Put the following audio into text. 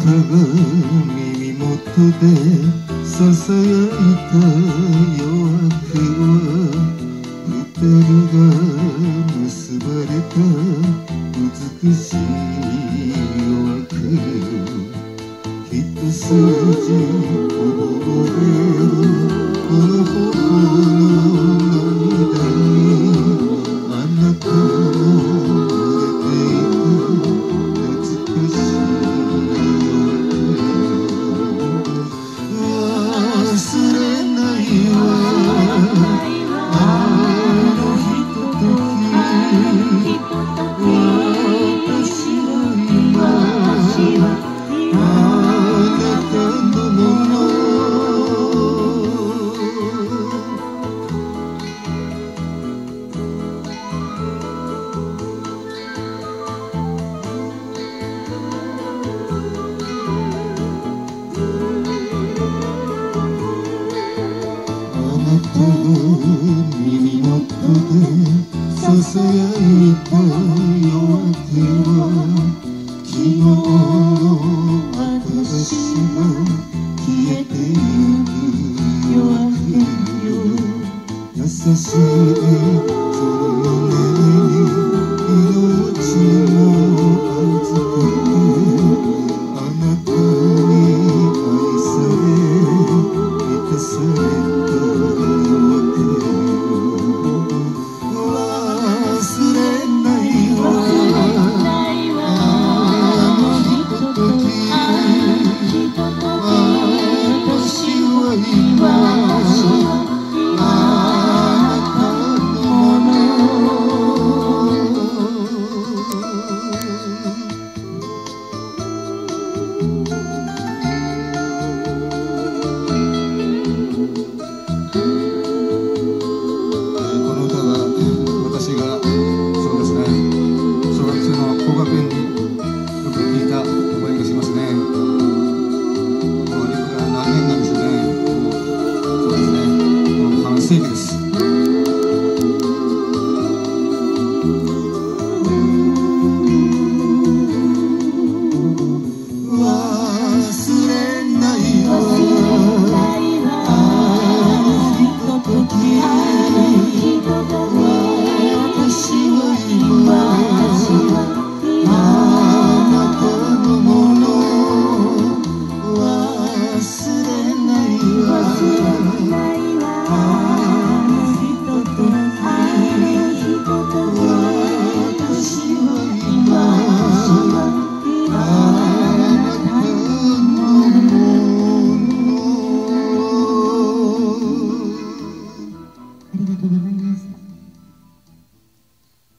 たが耳元でささやいた夜明けは二人が結ばれた美しい夜明けよ。一筋覚えるこの頬の涙にあなたの触れていた美しい忘れないわあのひととき私は今あなたのものあなたが耳元でささやいた夜明けは